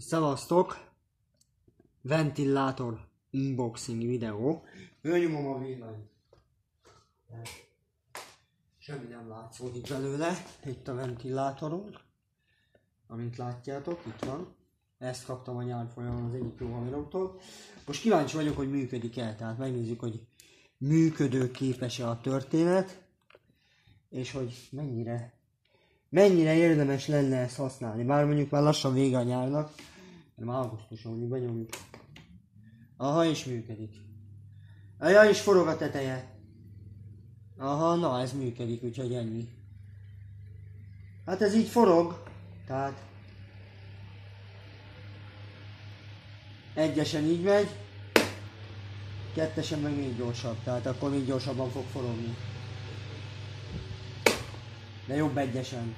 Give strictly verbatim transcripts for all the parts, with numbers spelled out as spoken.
Szevasztok! Ventilátor unboxing videó. Fölnyomom a villanyt. Semmi nem látszódik belőle. Itt a ventilátorunk. Amint látjátok, itt van. Ezt kaptam a nyár folyamán az egyik jó haveroktól. Most kíváncsi vagyok, hogy működik-e. Tehát megnézzük, hogy működőképes-e a történet. És hogy mennyire mennyire érdemes lenne ezt használni. Bár mondjuk már lassan vége a nyárnak. De már augusztuson mondjuk benyomjuk. Aha, és működik. Ja, és forog a teteje. Aha, na ez működik, úgyhogy ennyi. Hát ez így forog. Tehát egyesen így megy. Kettesen meg még gyorsabb. Tehát akkor még gyorsabban fog forogni. De jobb egyesen.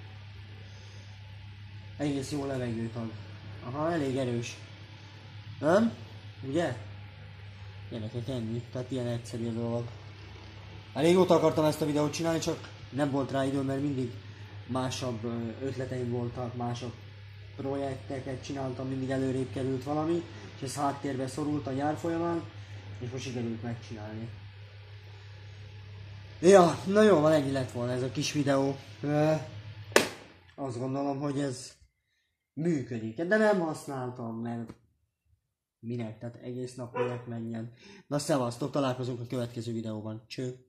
Egész jó levegőt ad. Aha, elég erős. Nem? Ugye? Gyerekek, ennyi. Tehát ilyen egyszerű a dolog. Elég régóta akartam ezt a videót csinálni, csak nem volt rá idő, mert mindig másabb ötleteim voltak, másabb projekteket csináltam, mindig előrébb került valami, és ez háttérbe szorult a nyár folyamán, és most sikerült megcsinálni. Ja, na jó, van, ennyi lett volna ez a kis videó. Azt gondolom, hogy ez működik, de nem használtam, mert minek, tehát egész nap minek menjen. Na szevasztok, találkozunk a következő videóban. Cső!